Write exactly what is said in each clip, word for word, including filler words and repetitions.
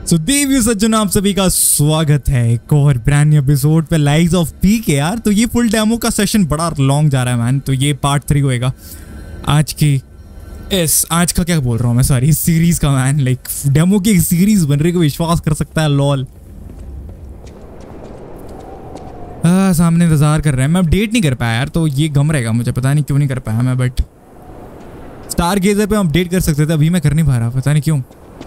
सो देवी सज्जनों, आप सभी का स्वागत है एक और ब्रांड न्यू एपिसोड पे लाइव्स ऑफ पी के। यार तो ये फुल डेमो का सेशन बड़ा लॉन्ग जा रहा है मैन, तो ये पार्ट थ्री होएगा आज की इस आज का क्या बोल रहा हूँ मैं, सॉरी इस सीरीज का मैन। लाइक डेमो की एक सीरीज बन रही है, को विश्वास कर सकता है लॉल। आ, सामने इंतजार कर रहे हैं, मैं अपडेट नहीं कर पाया यार, तो ये गम रहेगा मुझे, पता नहीं क्यों नहीं कर पाया मैं। बट स्टार गेजर पे हम अपडेट कर सकते थे, अभी मैं कर नहीं पा रहा, पता नहीं क्यों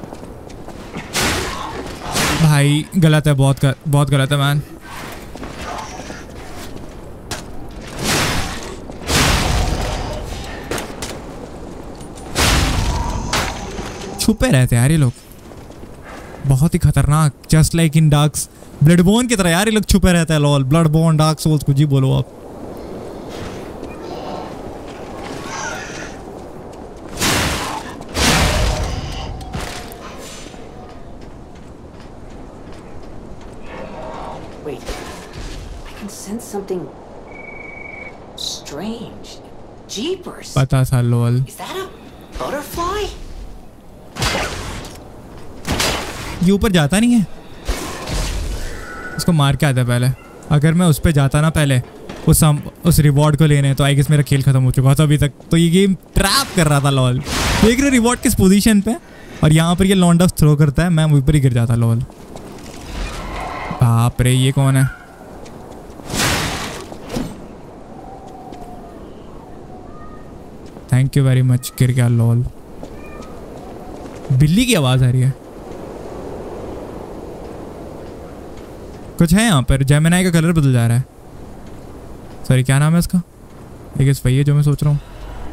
भाई। गलत है, बहुत कर, बहुत गलत है मैन। छुपे रहते हैं यार ये लोग, बहुत ही खतरनाक, जस्ट लाइक इन डार्क्स ब्लडबोर्न की तरह यार ये लोग छुपे रहते हैं लॉल। ब्लडबोर्न, डार्क सोल्स, कुछ ही बोलो आप। Wait, I can sense something strange. Jeepers. पता था lol. Is that a butterfly? ये ऊपर जाता नहीं है, उसको मार के आता है पहले। अगर मैं उस पे जाता ना पहले उस हम, उस रिवॉर्ड को लेने, तो आई गेस मेरा खेल खत्म हो चुका था अभी तक। तो ये गेम ट्रैप कर रहा था लॉल। देख रहे रिवॉर्ड किस पोजीशन पे, और यहाँ पर ये लॉन्डा थ्रो करता है, मैं ऊपर ही गिर जाता लॉल। बाप रे, ये कौन है? Thank you very much. गिर गया लॉल। बिल्ली की आवाज आ रही है, कुछ है यहाँ पर। जेमिनाई का कलर बदल जा रहा है। सॉरी क्या नाम है इसका? एक इस वही है जो मैं सोच रहा हूँ।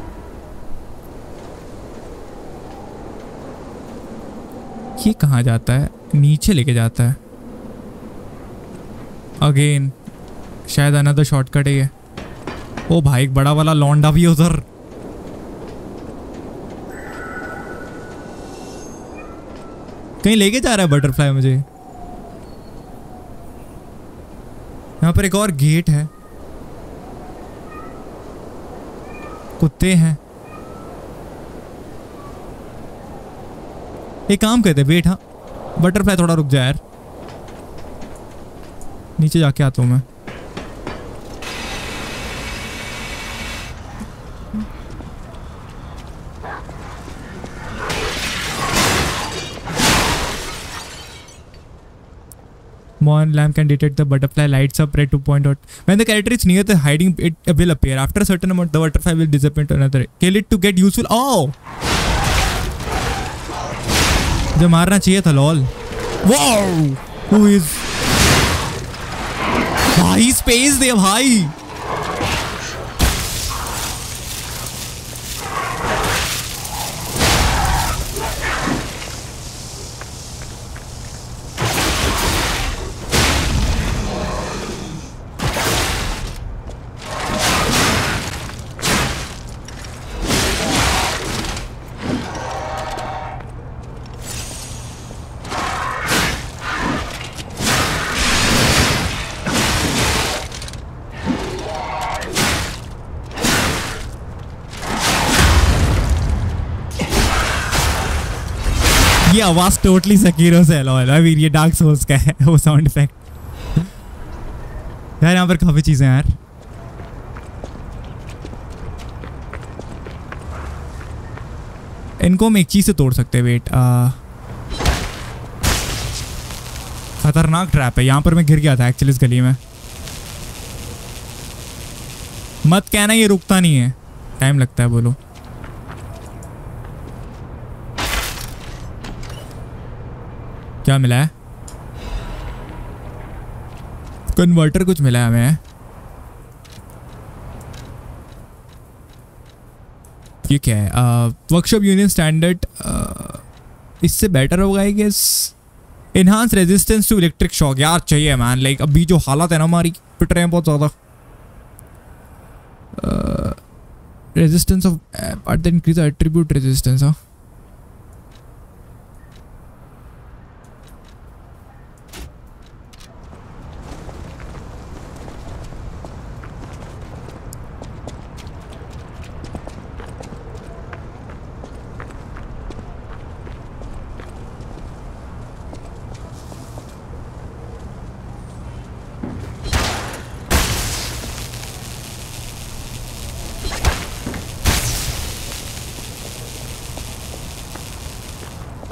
ये कहाँ जाता है? नीचे लेके जाता है अगेन, शायद अनदर शॉर्टकट है ये। ओ भाई, एक बड़ा वाला लौंडा भी है उधर। कहीं लेके जा रहा है बटरफ्लाई मुझे। यहाँ पर एक और गेट है, कुत्ते हैं। एक काम करते, वेट। हाँ बटरफ्लाई थोड़ा रुक जा यार, नीचे जाके आता हूँ मैं। Mon lamp can detect the butterfly lights up red to point out. When the character is near the hiding, it will appear. After a certain amount, the butterfly will disappear to another. Kill it to get useful. Oh! जो मारना चाहिए था lol. Wow! Who is? भाई space दे भाई। ये आवाज totally Sekiro से है लॉल। अभी ये डार्क सोल्स का है वो साउंड इफेक्ट। यार यहाँ पर काफी चीजें यार। इनको हम एक चीज से तोड़ सकते हैं। वेट, खतरनाक ट्रैप है। यहाँ पर मैं गिर गया था एक्चुअली इस गली में। मत कहना ये रुकता नहीं है, टाइम लगता है। बोलो क्या मिला है? कन्वर्टर कुछ मिला है हमें। ये क्या है? वर्कशॉप यूनियन स्टैंडर्ड, इससे बेटर होगा I guess. Enhance resistance to electric shock. यार चाहिए मैन, लाइक अभी जो हालत है ना हमारी, पिट रहे हैं बहुत ज्यादा। Resistance of but the increase attribute resistance. हाँ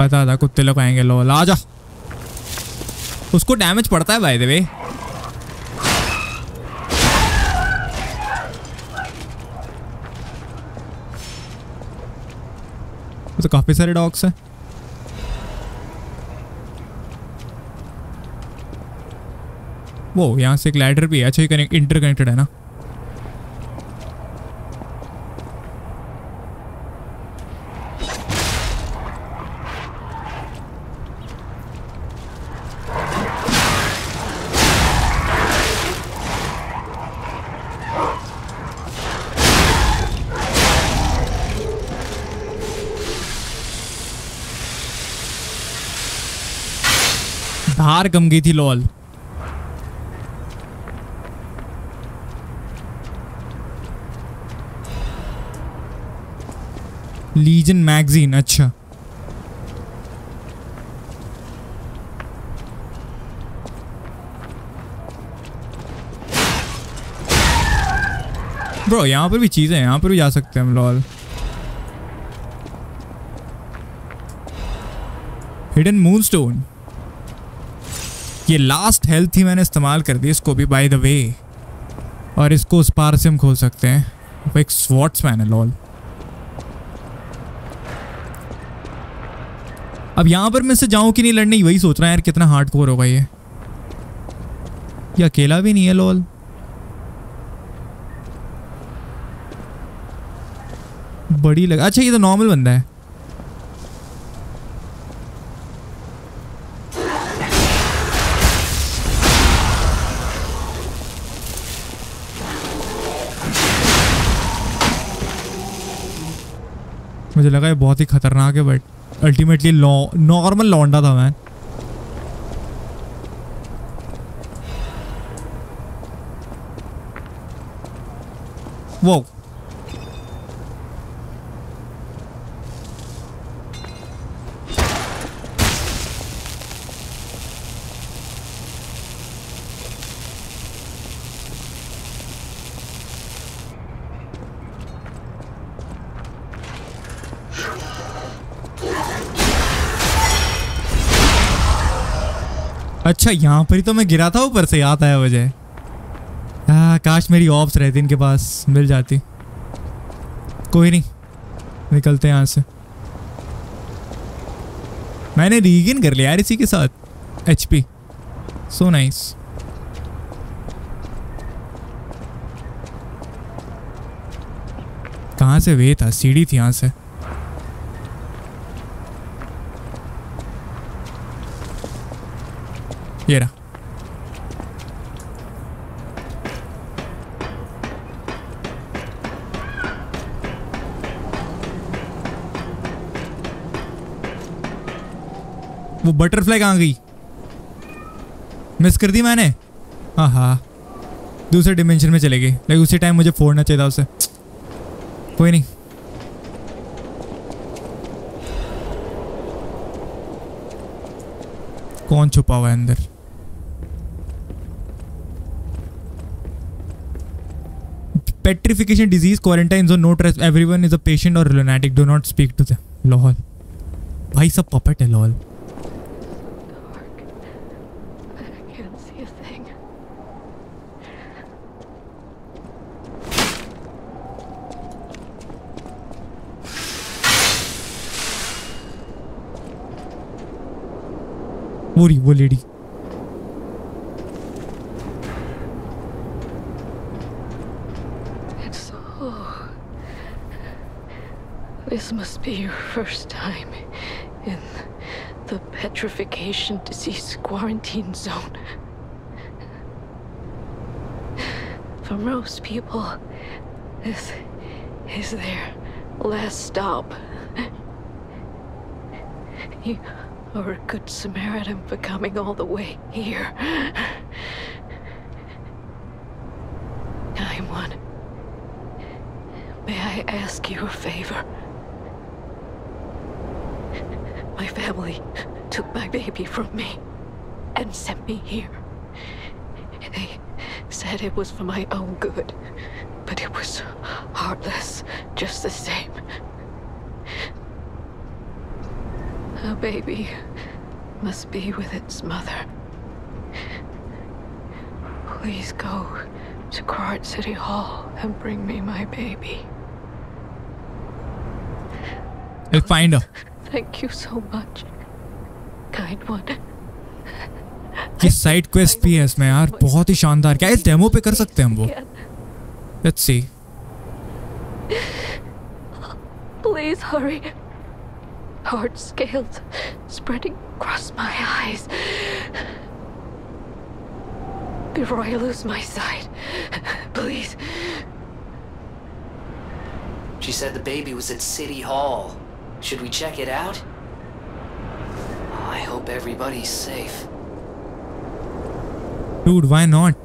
पता था कुत्ते लोग आएंगे। लोल आ जा। उसको डैमेज पड़ता है बाय द वे। तो काफी सारे डॉग्स हैं। वो यहाँ से एक लैडर भी है। अच्छा ये कनेक्ट इंटरकनेक्टेड है ना। धार कम गई थी लॉल। Legion magazine. अच्छा ब्रो यहाँ पर भी चीजें हैं। यहाँ पर भी जा सकते हैं हम लॉल। Hidden moonstone. ये लास्ट हेल्थ ही मैंने इस्तेमाल कर दी इसको भी बाय द वे। और इसको उस पार से हम खोल सकते हैं। वो एक स्वॉर्ड्समैन है लॉल। अब यहाँ पर मैं से जाऊं कि नहीं लड़ने, वही सोच रहा है यार। कितना हार्डकोर होगा ये। ये अकेला भी नहीं है लॉल। बड़ी लगा। अच्छा ये तो नॉर्मल बंदा है। मुझे लगा ये बहुत ही खतरनाक है बट अल्टीमेटली नॉर्मल लौंडा था मैं। वो अच्छा यहाँ पर ही तो मैं गिरा था ऊपर से। याद आया मुझे। हाँ काश मेरी ऑप्स रहती इनके पास, मिल जाती। कोई नहीं निकलते हैं यहाँ से। मैंने रीगेन कर लिया यार इसी के साथ एचपी। So nice. कहाँ से वे था? सीढ़ी थी यहाँ से। ये रहा। वो बटरफ्लाई कहाँ गई? मिस कर दी मैंने। हाँ हाँ दूसरे डिमेंशन में चले गई। लेकिन उसी टाइम मुझे फोड़ना चाहिए था उसे। कोई नहीं। कौन छुपा हुआ है अंदर? Petrification disease, quarantine zone, no stress. Everyone is a patient or lunatic. Do not speak to them. Lol भाई सब पपेट है लॉल। वो रही वो lady. This must be your first time in the petrification disease quarantine zone. For most people, this is their last stop. You are a good Samaritan for coming all the way here. I'm one. May I ask you a favor? My family took my baby from me and sent me here. They said it was for my own good, but it was heartless just the same. A baby must be with its mother. Please go to Krat City Hall and bring me my baby. I'll find her. Thank you so much, kind one. ये side quest भी है इसमें यार, बहुत ही शानदार। क्या इस demo पे कर सकते हैं हम वो? Let's see. Please hurry. Hard scales spreading across my eyes. Before I lose my sight, please. She said the baby was at City Hall. Should we check it out? I hope everybody's safe. Dude, why not?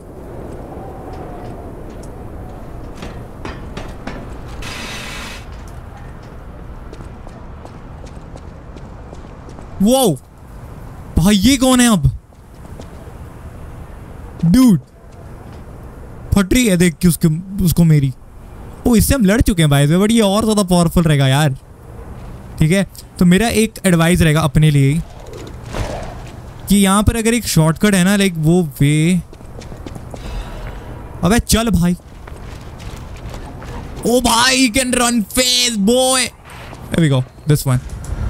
Whoa! भाई ये कौन है अब? Dude, फट रही है देख के उसके उसको मेरी। ओ इससे हम लड़ चुके हैं भाई, बट ये और ज़्यादा पावरफुल रहेगा यार। ठीक है, तो मेरा एक एडवाइस रहेगा अपने लिए कि यहाँ पर अगर एक शॉर्टकट है ना, लाइक वो वे। अबे चल भाई। ओ भाई can run face boy. Here we go, this one.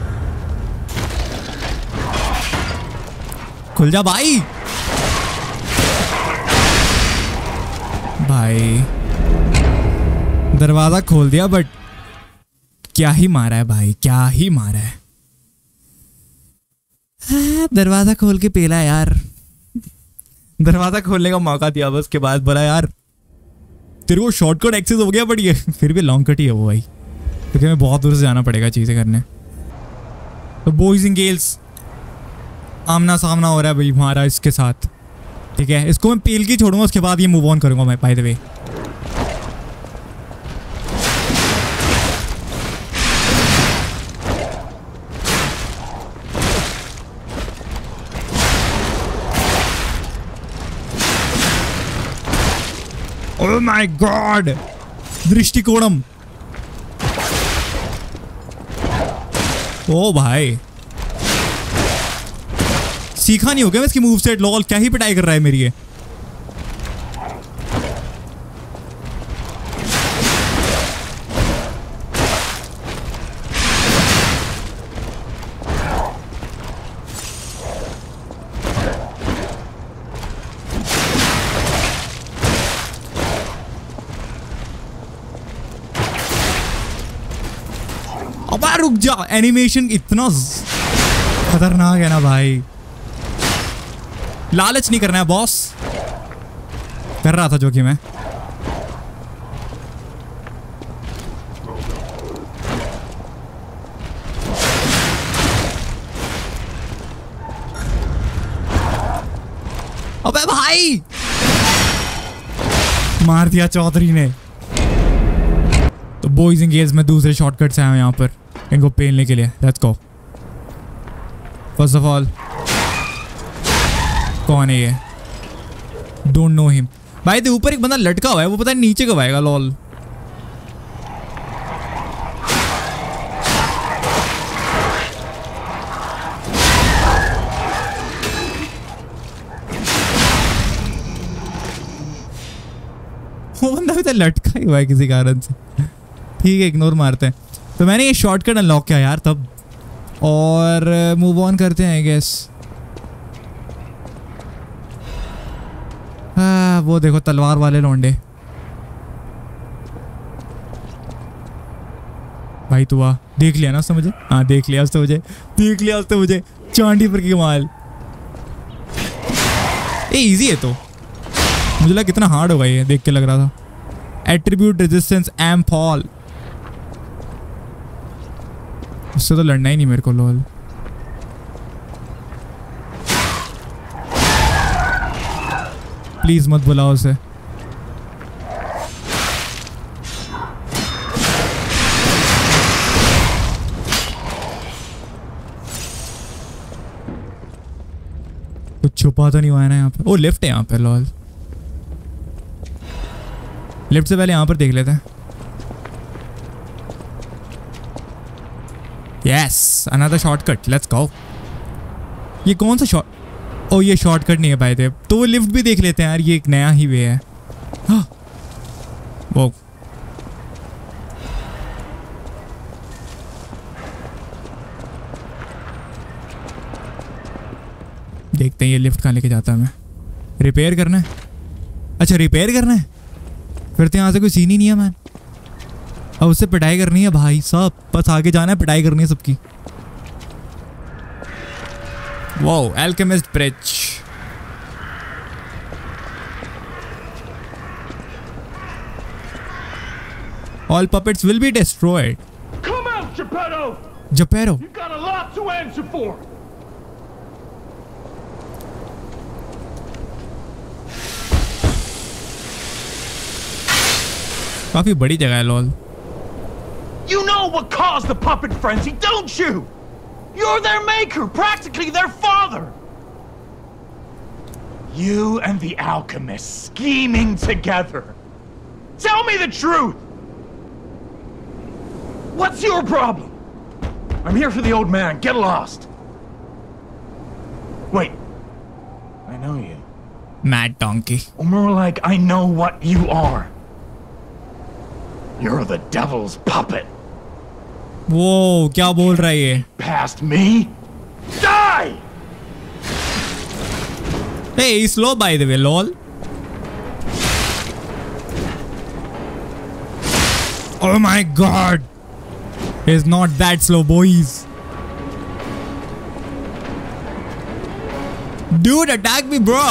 खुल जा भाई। भाई दरवाजा खोल दिया, बट क्या ही मारा है भाई, क्या ही मारा है। हाँ, दरवाजा खोल के पेला यार। दरवाजा खोलने का मौका दिया, बस के बाद बोला यार तेरे को शॉर्टकट एक्सेस हो गया, बट ये फिर भी लॉन्ग कट ही है वो भाई, क्योंकि हमें बहुत दूर से जाना पड़ेगा चीजें करने। तो बॉयज एंड गर्ल्स आमना सामना हो रहा है भाई हमारा इसके साथ। ठीक है, इसको मैं पेल के छोड़ूंगा, उसके बाद ये मूव ऑन करूंगा मैं by the way. Oh my God, दृष्टिकोणम। ओ भाई सीखा नहीं हो गया मैं इसकी मूव सेट। लॉल क्या ही पिटाई कर रहा है मेरी ये। अबा रुक जा, एनिमेशन इतना खतरनाक है ना भाई। लालच नहीं करना है बॉस। कर रहा था जो कि मैं। अबे भाई मार दिया चौधरी ने। तो बॉयज एंड गर्ल्स में दूसरे शॉर्टकट से आए यहाँ पर इनको पेलने के लिए। Let's go. First of all कौन है ये? Don't know him. भाई दे ऊपर एक बंदा लटका हुआ है, वो पता नहीं नीचे कब आएगा। लॉल वो बंदा भी तो लटका ही हुआ है किसी कारण से। ठीक है, इग्नोर मारते हैं। तो मैंने ये शॉर्टकट अनलॉक किया यार तब, और मूव ऑन करते हैं आई गेस। हाँ वो देखो तलवार वाले लौंडे। भाई तू आ, देख लिया ना उसने मुझे? हाँ देख लिया उसने मुझे, देख लिया उसने मुझे। चांदी पर की माल। ये इजी है तो मुझे लगा कितना हार्ड होगा ये, देख के लग रहा था। एट्रीब्यूट रेजिस्टेंस एम फॉल, उससे तो लड़ना ही नहीं मेरे को। लॉल प्लीज मत बुलाओ उसे। कुछ छुपा तो नहीं हुआ है ना यहाँ पे? ओ लेफ्ट है यहाँ पे। लॉल लेफ्ट से पहले यहाँ पर देख लेते हैं। Yes, another shortcut, let's go. ये कौन सा शॉर्ट, ओ ये शॉर्टकट नहीं है भाई देव, तो वो लिफ्ट भी देख लेते हैं यार, ये एक नया ही वे है। हाँ वो देखते हैं ये लिफ्ट कहाँ लेके जाता है। हमें रिपेयर करना है, अच्छा रिपेयर करना है, फिर तो यहाँ से कोई सीन ही नहीं है मैन। अब उससे पिटाई करनी है भाई साहब, बस आगे जाना है, पिटाई करनी है सबकी। Wow, alchemist bridge. All puppets will be destroyed. Come out, Geppetto! Geppetto. You got a lot to answer for. काफी बड़ी जगह है lol. You know what caused the puppet frenzy, don't you? You're their maker, practically their father. You and the alchemist scheming together. Tell me the truth. What's your problem? I'm here for the old man. Get lost. Wait. I know you. Mad donkey. Or more like, I know what you are. You're the devil's puppet. वो क्या बोल रहा है ये? Past me? Die! Hey, he's slow by the way, lol. Oh my god. He's not that slow, boys. Dude, attack me, bro.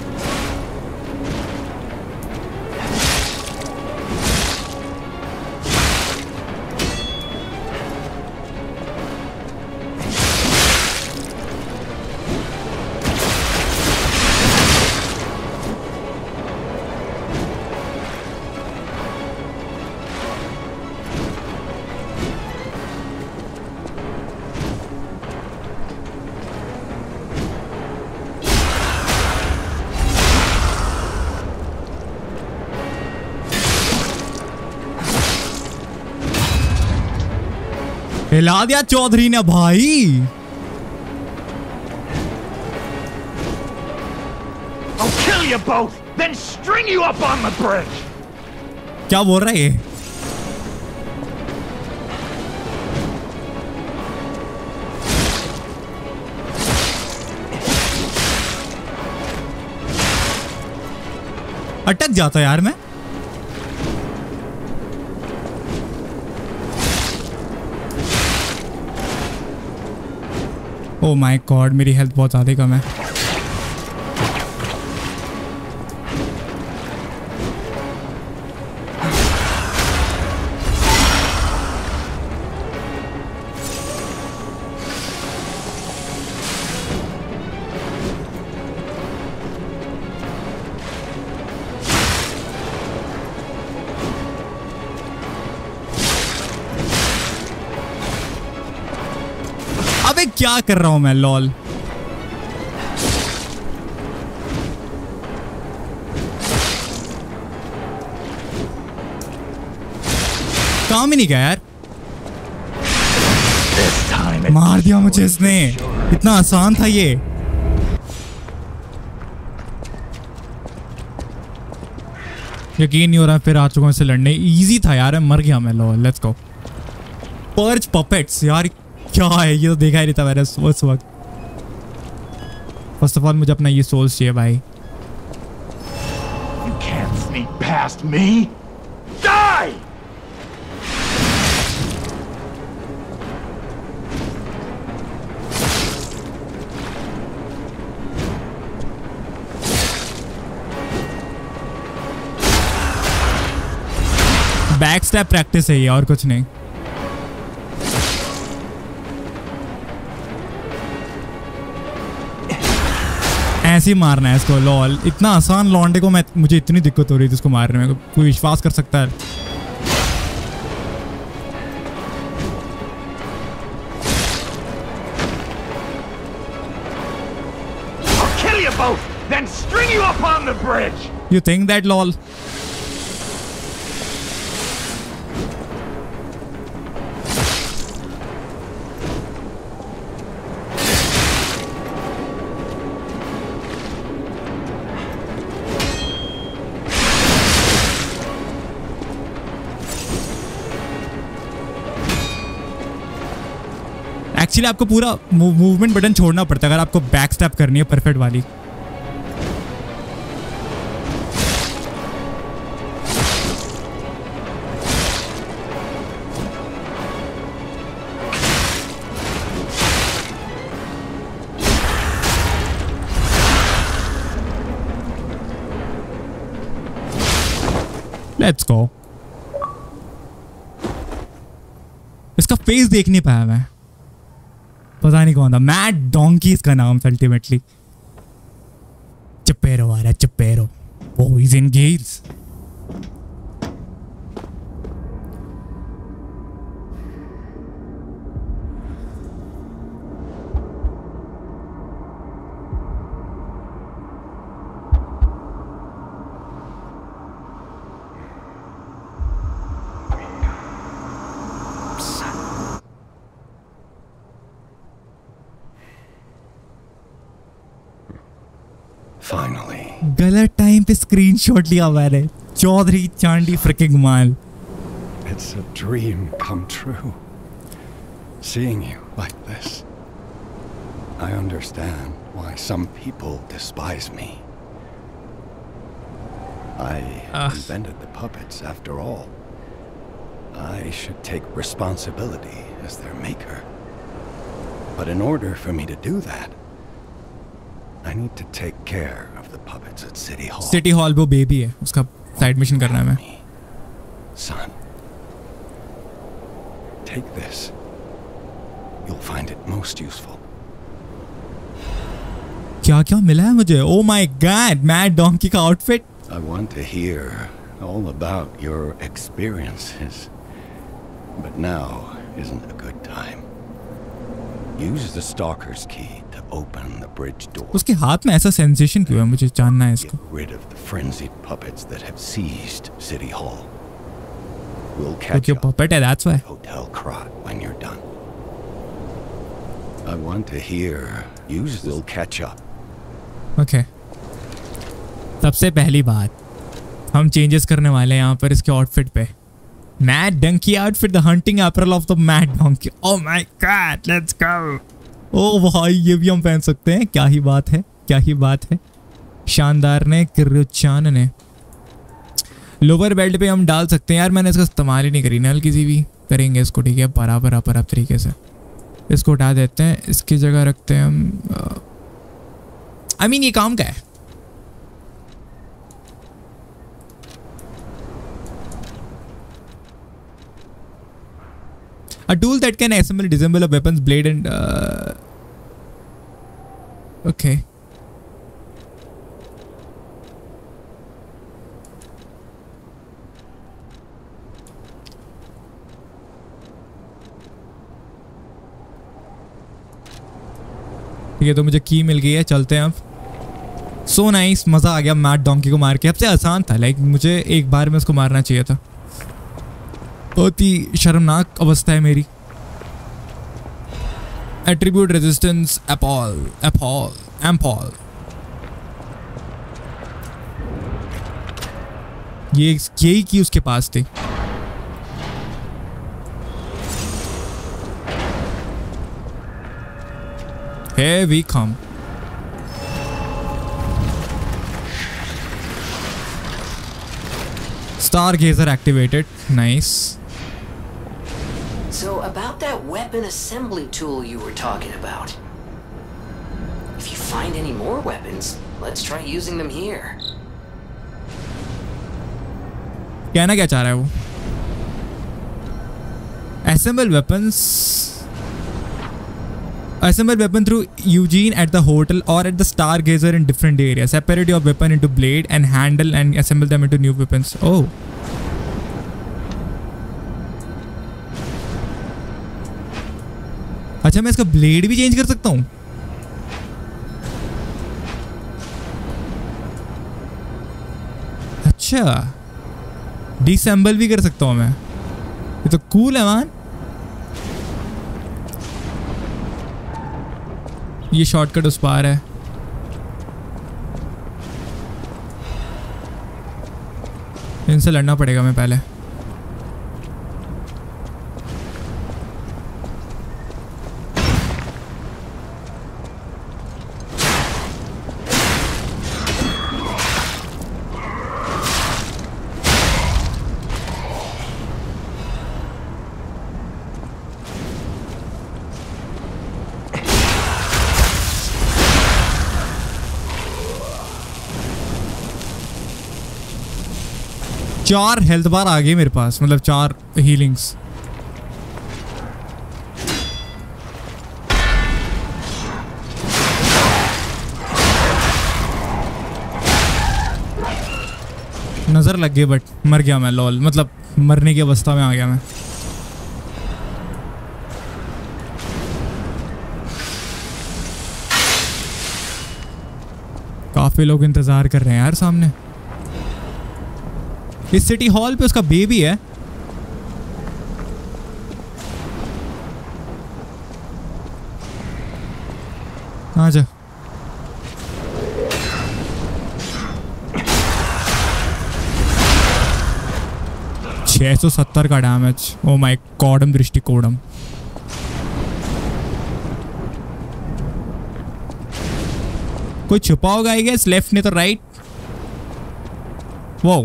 हिला दिया चौधरी ने भाई। I'll kill you both, then string you up on the bridge. क्या बोल रहा है ये? अटक जाता यार मैं। ओ माय गॉड, मेरी हेल्थ बहुत ज़्यादा कम है। अबे क्या कर रहा हूं मैं लॉल। काम ही नहीं गया यार। मार दिया मुझे इसने, इतना आसान था ये। यकीन नहीं हो रहा फिर आ चुका हूं इससे लड़ने। इजी था यार, मर गया मैं lol. Let's go. Perch puppets यार क्या है ये, तो देखा ही नहीं था मैंने उस वक्त। फर्स्ट ऑफ ऑल मुझे अपना ये सोल्स चाहिए भाई। You can't sneak past me. Die! Back step practice है ये, और कुछ नहीं। ऐसे ही मारना है इसको लॉल। इतना आसान लॉन्डे को मैं, मुझे इतनी दिक्कत हो रही थी इसको मारने में। कोई विश्वास कर सकता है? I'll kill you both, then string you up on the bridge. You think that lol? Actually आपको पूरा मूवमेंट बटन छोड़ना पड़ता है अगर आपको बैक स्टैप करनी है परफेक्ट वाली. Let's go. इसका फेस देख नहीं पाया मैं. पता नहीं कौन था. मैट डोंकी इसका नाम अल्टीमेटली. चपेरो आ रहा है. चपेरो. Oh, he's in Gales. Finally. गलत टाइम पे स्क्रीनशॉट लिया मैंने. चौधरी चांडी फ्रिकिंग माल. It's a dream come true. Seeing you like this. I understand why some people despise me. I Ugh. invented the puppets after all. I should take responsibility as their maker. But in order for me to do that, I need to take care of the puppets at City Hall. City Hall वो baby है. उसका side mission करना है मैं. Son, take this. You'll find it most useful. क्या क्या मिला है मुझे? Oh my God, Mad Donkey का outfit. I want to hear all about your experiences, but now isn't a good time. Use the Stalker's key to open the bridge door. उसके हाथ में ऐसा सेंसेशन क्यों है? मुझे जानना है इसको. Get rid of the frenzied puppets that have seized City Hall. We'll catch क्योंकि up puppet है, that's why. at Hotel Krat when you're done. I want to hear. Use this. We'll catch up. Okay. सबसे पहली बात हम changes करने वाले हैं यहाँ पर इसके आउटफिट पे. Mad Donkey outfit, the hunting apparel of the Mad Donkey. Oh my God, let's go. ओ भाई ये भी हम पहन सकते हैं. क्या ही बात है, क्या ही बात है. शानदार ने किरुचान ने लोअर बेल्ट पे हम डाल सकते हैं. यार मैंने इसका इस्तेमाल ही नहीं करी ना. हल्की सी भी करेंगे इसको. ठीक है, बराबर बराबर तरीके से इसको उठा देते हैं. इसकी जगह रखते हैं हम. आई मीन ये काम का है. A tool that can assemble, disassemble a weapon's blade and uh, okay. ठीक है, तो मुझे की मिल गई है. चलते हैं अब. सो नाइस, मजा आ गया मैड डोंकी को मार के. सबसे आसान था. लाइक मुझे एक बार में उसको मारना चाहिए था. बहुत ही शर्मनाक अवस्था है मेरी. एट्रीब्यूट रेजिस्टेंस अपॉल अपॉल एम्पॉल. ये यही की उसके पास थी. Here we come. Stargazer activated. Nice. So about that weapon assembly tool you were talking about. If you find any more weapons, let's try using them here. कहना क्या चाह रहा है वो? Assemble weapons. Assemble weapon through Eugene at the hotel or at the Stargazer in different areas. Separate your weapon into blade and handle and assemble them into new weapons. Oh. अच्छा, मैं इसका blade भी change कर सकता हूँ. अच्छा, disassemble भी कर सकता हूँ मैं. ये तो कूल है मान. ये शॉर्टकट उस पार है. इनसे लड़ना पड़ेगा मैं पहले. चार हेल्थ बार आ गए मेरे पास, मतलब चार हीलिंग्स। नजर लग गई बट मर गया मैं, लॉल, मतलब मरने की अवस्था में आ गया मैं। काफी लोग इंतजार कर रहे हैं यार सामने। इस सिटी हॉल पे उसका बेबी है। आजा। छह सौ सत्तर का डैमेज। Oh my गॉडम दृष्टिकोणम। कोई छुपा होगा आई गेस, लेफ्ट नहीं तो राइट। वो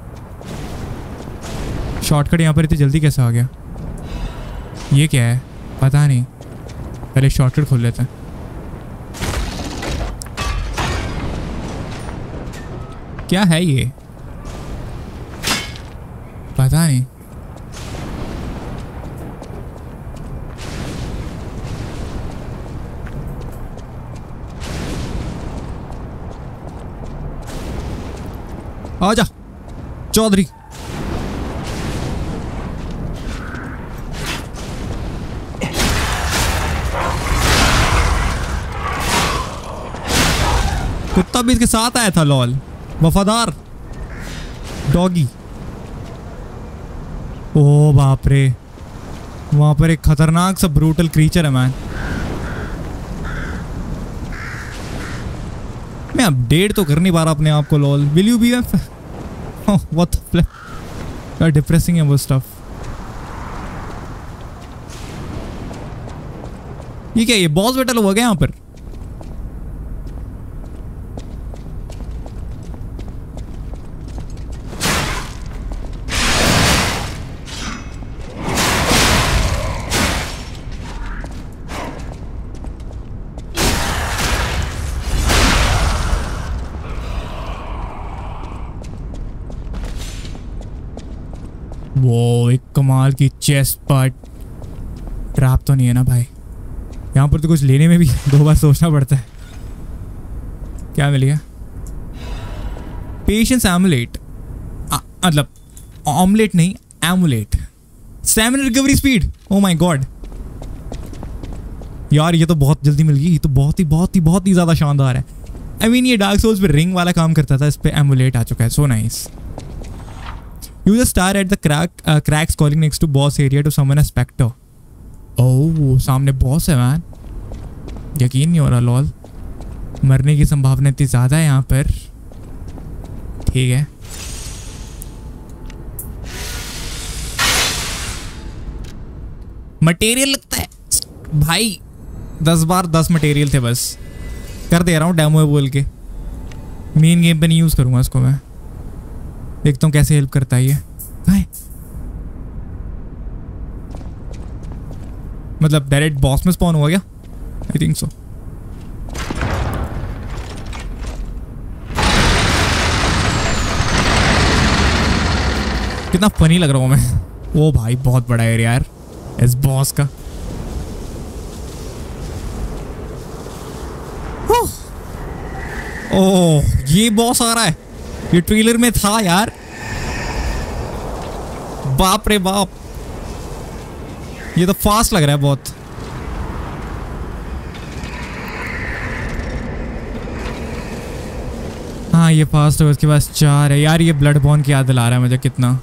शॉर्टकट यहाँ पर इतनी जल्दी कैसे आ गया? ये क्या है पता नहीं, पहले शॉर्टकट खोल लेते हैं। क्या है ये पता नहीं। आजा चौधरी। कुत्ता भी इसके साथ आया था, लॉल, वफादार डॉगी। ओ बाप रे, वहां पर एक खतरनाक सा ब्रूटल क्रीचर है मैन। मैं अपडेट तो कर नहीं पा रहा अपने आप को, lol. Will you be what क्या डिप्रेसिंग है वो स्टफ। ये क्या, ये बॉस बैटल हुआ गया यहाँ पर? वो एक कमाल की चेस्ट पार्ट। ट्रैप तो नहीं है ना भाई? यहाँ पर तो कुछ लेने में भी दो बार सोचना पड़ता है। क्या मिल गया? पेशेंस एमुलेट, मतलब ऑमलेट नहीं, amulet. Stamina recovery speed. Oh my God यार, ये तो बहुत जल्दी मिल गई। ये तो बहुत ही बहुत ही बहुत ही ज़्यादा शानदार है। आई मीन ये डार्क सोल्स पे रिंग वाला काम करता था, इस पे एमुलेट आ चुका है। So nice. Use a star at the crack, uh, cracks calling next to boss area to summon a spectre. Oh, सामने बॉस है मैन। यकीन नहीं हो रहा, लॉल। मरने की संभावना इतनी ज़्यादा है यहाँ पर। ठीक है, मटेरियल लगता है भाई। दस बार दस मटेरियल थे बस। कर दे रहा हूँ डेमो बोल के। मेन गेम पे नहीं यूज़ करूँगा इसको मैं। देखता हूँ कैसे हेल्प करता है ये। कहाँ है? मतलब डायरेक्ट बॉस में स्पॉन हुआ क्या? I think so. कितना फनी लग रहा हूँ मैं। ओ भाई बहुत बड़ा एरिया यार इस बॉस का। ओह ये बॉस आ रहा है। ये ट्रेलर में था यार। बाप रे बाप, ये तो फास्ट लग रहा है बहुत। हाँ ये फास्ट है। उसके पास चार है यार। ये ब्लड बॉर्न की याद दिला रहा है मुझे कितना।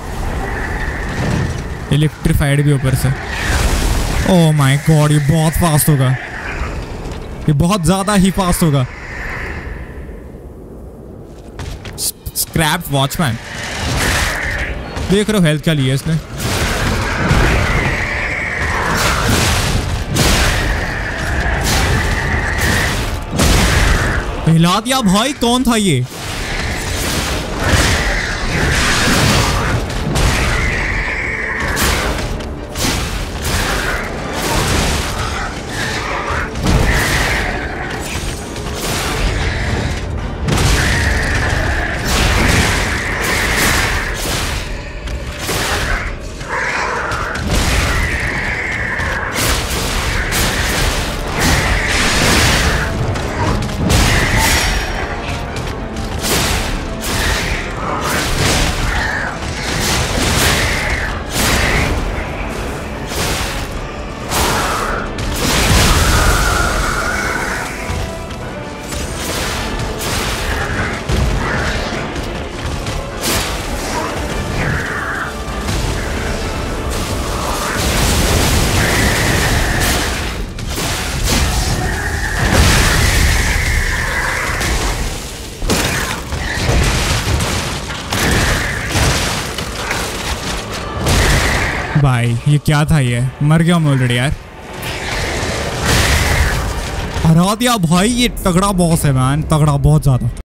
इलेक्ट्रीफाइड भी ऊपर से। ओह माय गॉड, ये बहुत फास्ट होगा। ये बहुत ज्यादा ही फास्ट होगा। Scrap watchman. देख रहे हो हेल्थ क्या लिया इसने। हिला दिया भाई। कौन था ये? भाई ये क्या था, ये मर गया मैं ऑलरेडी यार। हरा दिया भाई, ये तगड़ा बॉस है मैन, तगड़ा बहुत ज्यादा।